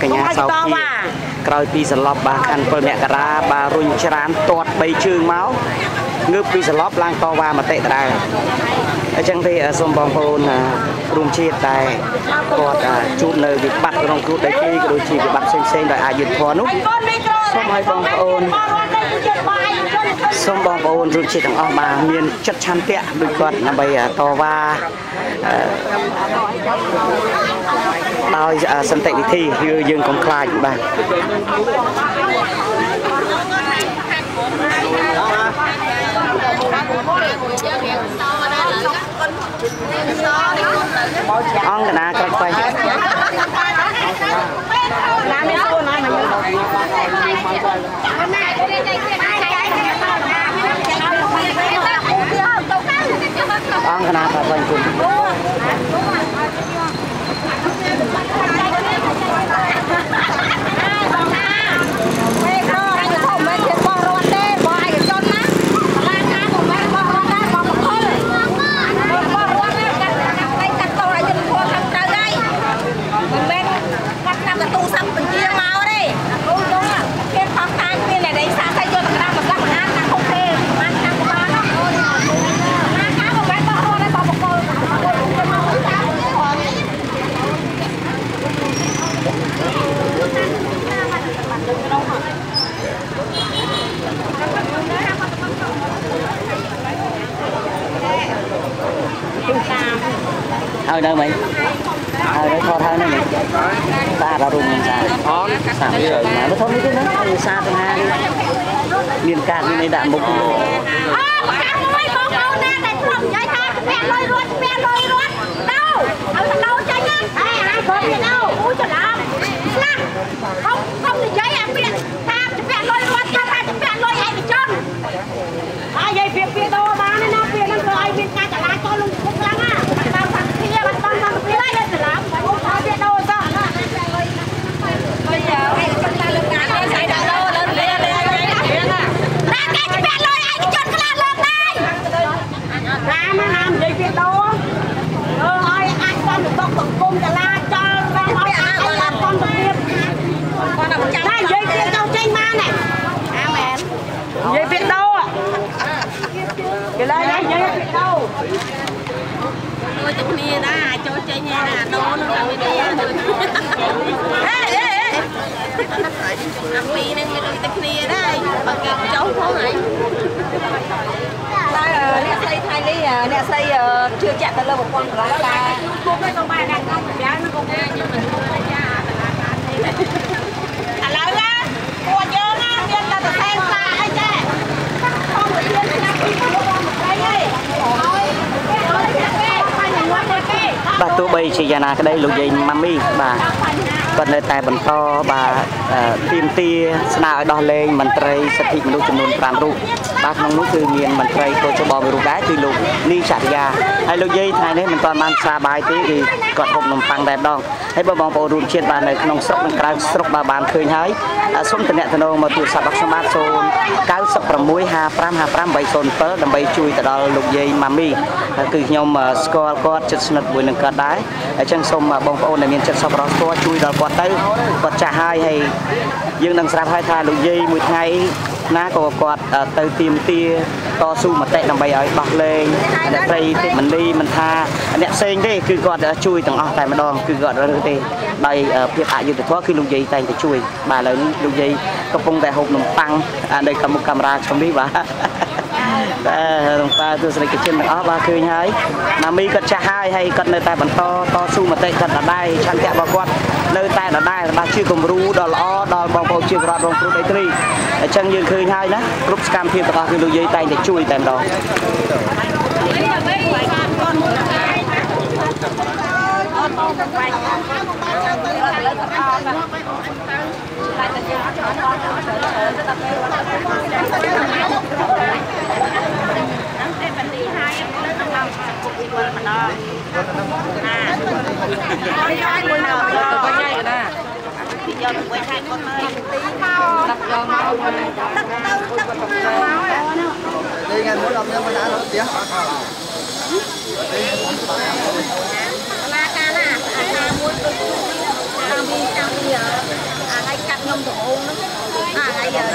កញ្ញាសោភីក្រោយពីសន្លប់បាទខណ្ឌ7មករាបាទរុញច្រានទាត់3ជើងមកងើបពីសន្លប់ឡើងតវ៉ាមតិដដែលអញ្ចឹងទេសូមបងប្អូនរួមជាតិតែគាត់ជួបនៅវិបត្តិក្នុងគ្រួដីធ្លីក៏ដូចជាវិបត្តិផ្សេងៗដោយអយុត្តិធម៌នោះសូមឲ្យបងប្អូនរួមជាតិទាំងអស់បាទមានចិត្តឆន្ទៈដូចគាត់ដើម្បីតវ៉ាដោយសន្តិវិធីយើងកុំខ្លាចបាទអង្គកណាក្រឹកไปអង្គកណាក្រឹកไปគុណហើយនៅមិនហើយនៅថតហើយនៅមិនស្អាតដល់រូបមិនស្អាតអត់ស្អាតវាទៅថតនេះទេណាវាស្អាតទាំងហាមានកាតមានអីដាក់មុខអូប្រកាសមួយបងប្អូនណាដែលធ្លាប់និយាយថាពាក់លុយរត់ទៅឲ្យទៅដោចេញណាហើយគាត់ទៅដោអូច្រឡំស្លាប់khôngនិយាយអាពាក់ថាពាក់លុយរត់ថាពាក់លុយឯកជនហើយនិយាយពាក្យដោបានណាពាក្យហ្នឹងធ្វើឲ្យមានការចលាចលលុយខ្លាំងណាទៅគ្នាណាចូលចេញណាដូនតាមនេះអាពីនឹងមានដូចទៅគ្នាដែរបើគេចូលផងហើយតែអ្នកស្រីថៃនេះអ្នកស្រីជឿជាក់ទៅលើប្រព័ន្ធតុលាការគុំទៅបានដាក់កាត់ប្រាំងនឹងគុំខ្ញុំមិនធ្វើតែចាតឡាការទេឥឡូវណាពួកយើងណាមានតែតែខ្លាអីចេះខ្ញុំទៅរៀនឆ្នាំពីរបស់មកស្រីហីបាទទោះបីជាយ៉ាងណាក្តីលោកយាយម៉ាមីបាទគាត់នៅតែបន្តបាទទាមទារស្នើឲ្យដោះលែងមន្ត្រីសិទ្ធិមនុស្សចំនួន5រូបបាទក្នុងនោះគឺមានមន្ត្រីកោចបមួយរូបដែរគឺលោកនីចរិយាហើយលោកយាយថ្ងៃនេះមិនទាន់បានស្រាបាយទេគឺគាត់ហូបនំប៉័ងតែម្ដងហើយបងប្អូនរួមជាតិបាទនៅក្នុងស្រុកនិងក្រៅស្រុកបាទបានឃើញហើយសូមតំណែងមកទូរស័ព្ទរបស់ខ្ញុំបាទ0965555 ដើម្បីជួយទៅដល់លោកយាយម៉ាមីគឺខ្ញុំស្គាល់គាត់ជិតស្និទ្ធមួយនឹងគាត់ដែរអញ្ចឹងសូមបងប្អូនដែលមានចិត្តសប្បុរសស្គាល់ជួយដល់គាត់ទៅគាត់ចាស់ហើយយើងនឹងស្រាប់ហើយថាលោកយាយមួយថ្ងៃណាក៏គាត់ទៅទាមទារតស៊ូមតិដើម្បីឲ្យដោះលែងអ្នកស្រីទេមនីមិនថាអ្នកផ្សេងទេគឺគាត់ជួយទាំងអស់តែម្ដងគឺគាត់រើសទេដោយភាពអយុត្តិធម៌គឺលោកយាយតែងតែជួយបាទឥឡូវនេះលោកយាយកំពុងតែហូបនំប៉័ងនៅខាងមុខកាមេរ៉ាខ្ញុំនេះបាទតែរងតាទស្សនិកជនទាំងអស់បាទឃើញហើយណាមីគាត់ចាស់ហើយគាត់នៅតែបន្តតស៊ូមតិគាត់ដដែលឆន្ទៈរបស់គាត់នៅតែដដែលបាទជាគំរូដ៏ល្អដល់បងប្អូនជារដ្ឋរងគ្រោះដីធ្លីអញ្ចឹងយើងឃើញហើយណាគ្រប់សកម្មភាពទាំងអស់គឺលោកយាយតែងតែជួយតែម្ដងយកទៅខែកូនមើលទីមកដាក់យកមកទឹកទៅថ្ងៃមុនអត់មានបណ្ដាដល់ផ្ទះបាទឡាកាណាអាមួយដូចតាមវិញតាមវា nhom tụi ông ngày giờ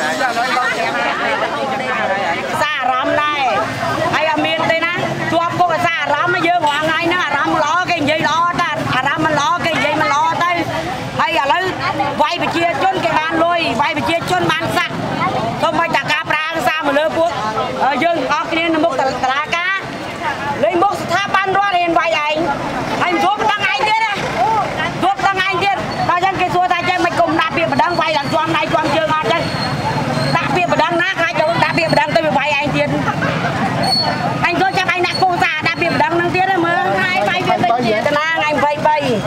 xa rắm này hay miền tây ná chua cô cái xa rắm mới dương hoàng ngày nữa rắm lo cái gì lo ta rắm mình lo cái gì mình lo tới hay là lấy vay bị chia chôn cái bàn lôi vay bị chia chôn bàn sạch không phải ta cá prang xa mà lơ buốt dương ở cái này một tà cá lấy một tháp ban đó liền vay anh giúp tăng anhទៀតgiúp tăng anhទៀតbao giờ cái xua ta chơi mày cùng đạp biệt mà đang vay là choang này choang chưa ngon chơi đạp biệt mà đang nát hai chỗ đạp biệt mà đang tôi bị vay anh tiền anh tôi chắc anh đã cô già đạp biệt mà đang năng tiền mà hai vay tiền tiền ta là anh vay vay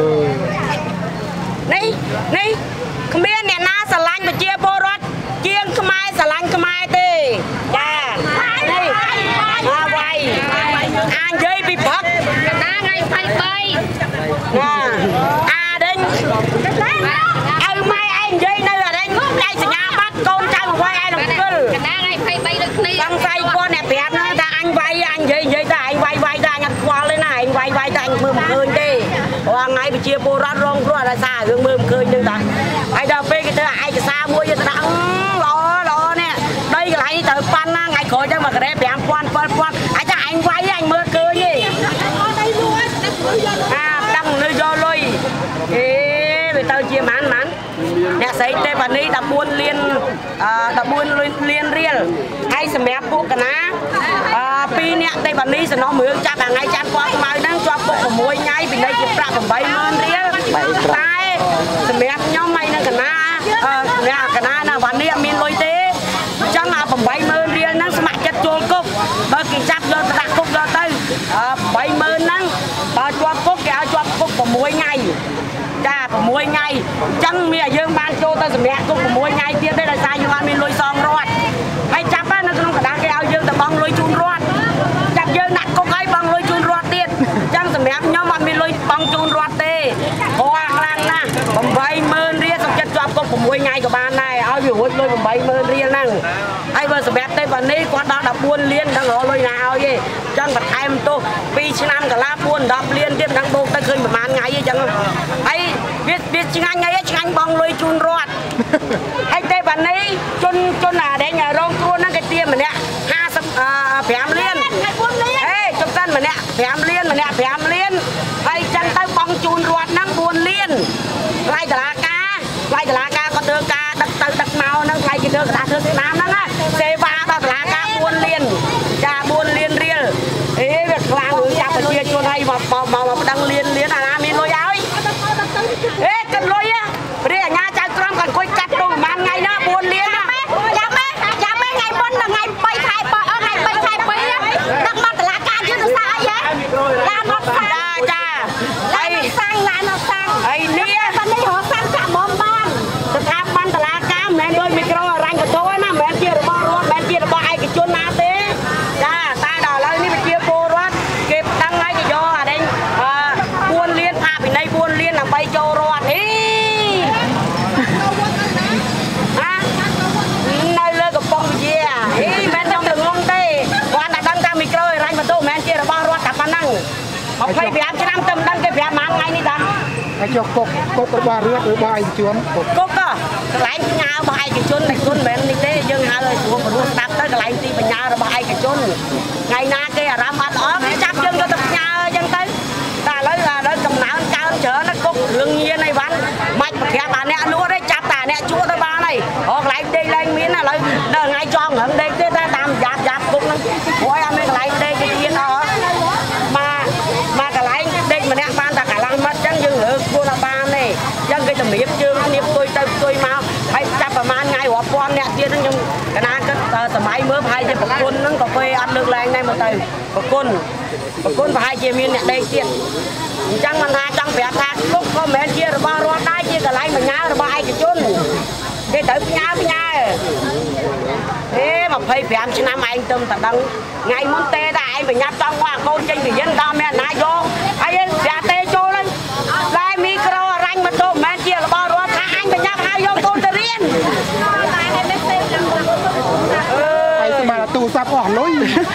này không biết nè na sờ lanh mà chia bô rót chiên không ai sờ lanh không ai tê dạ đây vay anh chơi bị phật na ngày vay vay đến mai anh dây nơi ở đây đây sẽ nhà bắt con trai mà quay ai làm cơ đang say con nè bẹt nữa ta anh vay anh dây ta anh vay ta nhặt qua lên này anh vay ta anh mượm khơi đi hoàng ngày bị chia bô rát rong rồi là xa hương mượm khơi nhưng ta ai đâu phê cái thứ ai cái xa mua cho ta đắng lo nè đây cái này từ pan ngày khỏi chứ mà cái đấy bẹt quan ai cha anh vay anh mượm khơi gì đăng nơi do lôi vì tao chia mán nè xây tê và ní đập buôn liên riêng hay xem mẹ buộc cái ná pi nè tê và ní sẽ nó mượn cha bà ngày chăn qua mai đang cho bộ của môi ngay vì đây chỉ ra còn 7 mơn riêng tai xem mẹ nhóm mày nè cái ná nè cái ná là và ní miền lôi tế chẳng là còn 7 mơn riêng nó sạch chất chôn cục bởi kỳ chắc vô đặt cục vô tới 7 mơn năng cho cúc kéo cho cúc của mỗi ngày cha của mỗi ngày chẳng mẹ dương ban cho ta mẹ cúc của mỗi ngày tiền đây là sai như anh mình lôi xong rồi hay chắp á nó không phải đá kéo dương ta băng lôi chun rót chắp dương nặng cúc ấy băng lôi chun rót tiền chẳng mẹ nhóm anh mình lôi băng chun rót tê hoang lang na còn 7 mơn riêng xong chất cho cúc của mỗi ngày của bạn này ao dù hút lôi còn 7 mơn riêng năng hay vừa mẹ tê và ní con đó là buôn liên đang ở lôi nào gì chẳng phải em tôi vì năm cả la buôn đập liên tiếp đang bốc ta khơi một màn ngày chẳng ấy biết chừng anh ấy chừng anh bong lôi chun rót hay tê bạn ấy chun là để nhà rong tuôn nó cái tiêm mà nè phèm liên ê chụp tân mà nè phèm liên hay chân tới bong chun rót năng buôn liên lại là cá có đưa cá đặt màu năng lại cái đưa cả đưa cái nam năng á xe va đó là cá buôn liên riêng ê việc làm người cha phải chia cho hay mà đang liên là miền lôi áo ê cần lôi á bây giờ nhà cha con còn coi chặt đâu mà ngày nó buôn liên á dạ mấy ngày buôn là ngày bay khai bay đặc mặt là cá chứ nó sai vậy là nó sang cha là nó sang ấy nia bên đây họ sang chạm bom ban tháp ban là cá mẹ đôi micro rang cái tối na mẹ chia được bao luôn mẹ chia được bao ai cái chôn na thế cha ta đòi lấy đi chia cô rót kịp đăng ngay cái do ở đây buôn liên tháp bên đây buôn liên là bay châu rót ý nơi lơ gặp bông gì à ý mẹ trong đường ngon tê quan đã đăng ra micro rang cái tối mẹ chia được bao rót tập ban năng học phải việc cho năm tâm đăng cái việc mang ngay đi ta ให้ยกกกบ่เรือหรือบ่ไอ้จวนกก็ไหลญาบ่ไอ้จนในคนแม่นนี่เด้យើងហៅឲ្យព្រោះព្រោះស្ដាប់ទៅកន្លែងទីបញ្ញារបស់ឯកជនថ្ងៃណាគេអារម្មណ៍អត់អស់គេចាប់យើងទៅបញ្ញាអញ្ចឹងទៅតែឥឡូវកំណើនកើនច្រើនណាគុករឿងញៀនអីវ៉ាន់មិនប្រក្រាបអាអ្នកលួចទេចាប់តែអ្នកជួទៅបានហើយកន្លែងដេកឡើងមានឥឡូវដល់ថ្ងៃចង់រឹងដេកទេតែតាមយ៉ាប់គុកហ្នឹងព្រោះអត់មានកន្លែងដេកគេទៀតអស់មកកន្លែងដេកម្នាក់បានតែកន្លះម៉ាត់អញ្ចឹងយើងរើគួរតែបានទេអញ្ចឹងគេតម្រៀបជើងគ្នាផ្ទុយទៅផ្ទុយមកហើយចាប់ប្រហែលថ្ងៃរាប់ពាន់អ្នកទៀតហ្នឹងខ្ញុំកណាគិតសម័យមើលប្រហែលជាប្រគុណហ្នឹងក៏ពេលអត់លើកឡើងដែរមើលទៅប្រគុណប្រហែលជាមានអ្នកដេកទៀតអញ្ចឹងមិនថាចង់ប្រាប់ថាគុកក៏មិនមែនជារបស់រដ្ឋដែរជាកន្លែងបញ្ញារបស់ឯកជនគេត្រូវផ្ញើ25ឆ្នាំឯងទៅតែដឹងថ្ងៃមុនទេតែឯងប្រញាប់ចង់មកកូនចេញពីយិនដល់មានណាយកហើយប្រាទេចូលហ្នឹងតែមីក្រូរ៉ាញ់ម៉ូតូមិនមែនជារបស់រដ្ឋថាអញប្រញាប់ហៅយកកូនទៅរៀនហើយស្មារតីទូរស័ព្ទអស់លុយ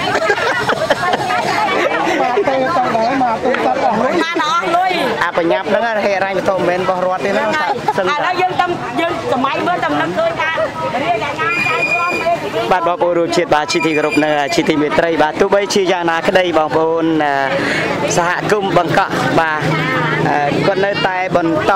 មកទៅដល់មកទូរស័ព្ទអស់លុយអាប្រញាប់ហ្នឹងហេរ៉ាញ់ម៉ូតូមិនមែនរបស់រដ្ឋទេហ្នឹងសឹងឥឡូវយើងសម័យមើលតែនឹងឃើញថារៀនយ៉ាងណាចៅក្រមរៀនបាទបងប្អូនរួមជាតិបាទជាទីគោរពនៅជាទីមេត្រីបាទទោះបីជាយ៉ាងណាក្តីបងប្អូនសហគមន៍បង្កក់បាទគាត់នៅតែបន្ត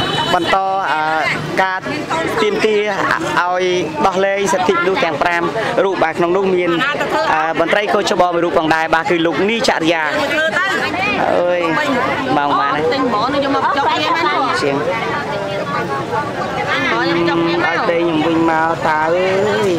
ការទាមទារឲ្យដោះលែងសិទ្ធិមនុស្សទាំង5រូបបាទក្នុងនោះមានមន្ត្រីកោចបមួយរូបផងដែរបាទគឺលោកនីចរិយាអើយមកបានទិញបងខ្ញុំមកចុកគេមែនជាងខ្ញុំឲ្យទេខ្ញុំវិញមកតើអើយ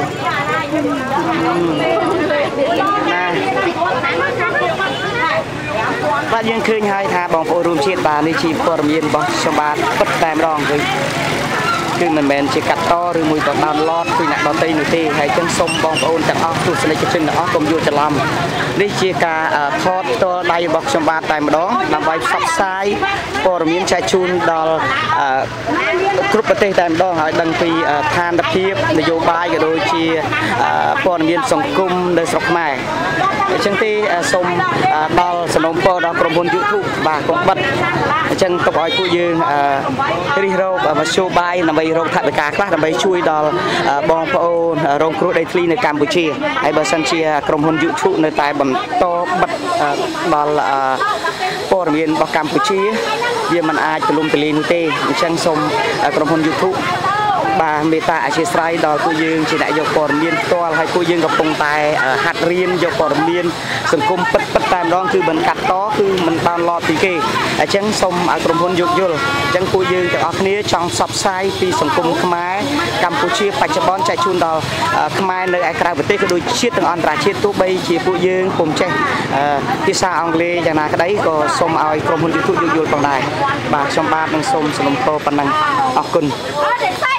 បាទយើងឃើញហើយថាបងប្អូនរួមជាតិបាទនេះជាព័ត៌មានរបស់ខ្ញុំបាទពិតតែម្ដងគឺមិនមែនជាកាត់តឬមួយក៏ដោនឡតពីអ្នកដទៃនោះទេហើយចឹងសូមបងប្អូនទាំងអស់ទស្សនិកជនទាំងអស់កុំយល់ច្រឡំនេះជាការថតផ្ទាល់ដៃរបស់ខ្ញុំបាទតែម្ដងដើម្បីផ្សព្វផ្សាយព័ត៌មានចែកជូនដល់គ្រប់ប្រទេសតែម្ដងហើយដឹងពីស្ថានភាពនយោបាយក៏ដូចជាព័ត៌មានសង្គមនៅស្រុកខ្មែរអញ្ចឹងទេសូមដល់សំណូមពរដល់ក្រុមហ៊ុន YouTube បាទកុំបិទអញ្ចឹងទុកឲ្យពួកយើងរិះរោបមធ្យោបាយដើម្បីរកថវិកាខ្លះដើម្បីជួយដល់បងប្អូនរងគ្រោះដីធ្លីនៅកម្ពុជាហើយបើសិនជាក្រុមហ៊ុន YouTube នៅតែបន្តបិទដល់ព័ត៌មានរបស់កម្ពុជាវាមិនអាចទូលំទូលាយនោះទេអញ្ចឹងសូមក្រុមហ៊ុន YouTube បាទមេត្តាអធិស្ឋានដល់ពួកយើងជាអ្នកយកព័ត៌មានផ្ទាល់ហើយពួកយើងកំពុងតែហាត់រៀនយកព័ត៌មានសង្គមពិតតែម្ដងគឺមិនកាត់តគឺមិនបានឡតពីគេអញ្ចឹងសូមឲ្យក្រុមហ៊ុនយោគយល់អញ្ចឹងពួកយើងទាំងអស់គ្នាចង់ផ្សព្វផ្សាយពីសង្គមខ្មែរកម្ពុជាបច្ចុប្បន្នចែកជូនដល់ខ្មែរនៅឯក្រៅប្រទេសក៏ដូចជាតិទាំងអន្តរជាតិទោះបីជាពួកយើងពុំចេះភាសាអង់គ្លេសយ៉ាងណាក្តីក៏សូមឲ្យក្រុមហ៊ុន YouTube យោគយល់ផងដែរបាទខ្ញុំបាទនឹងសូមសនំពរប៉ុណ្ណឹងអរគុណ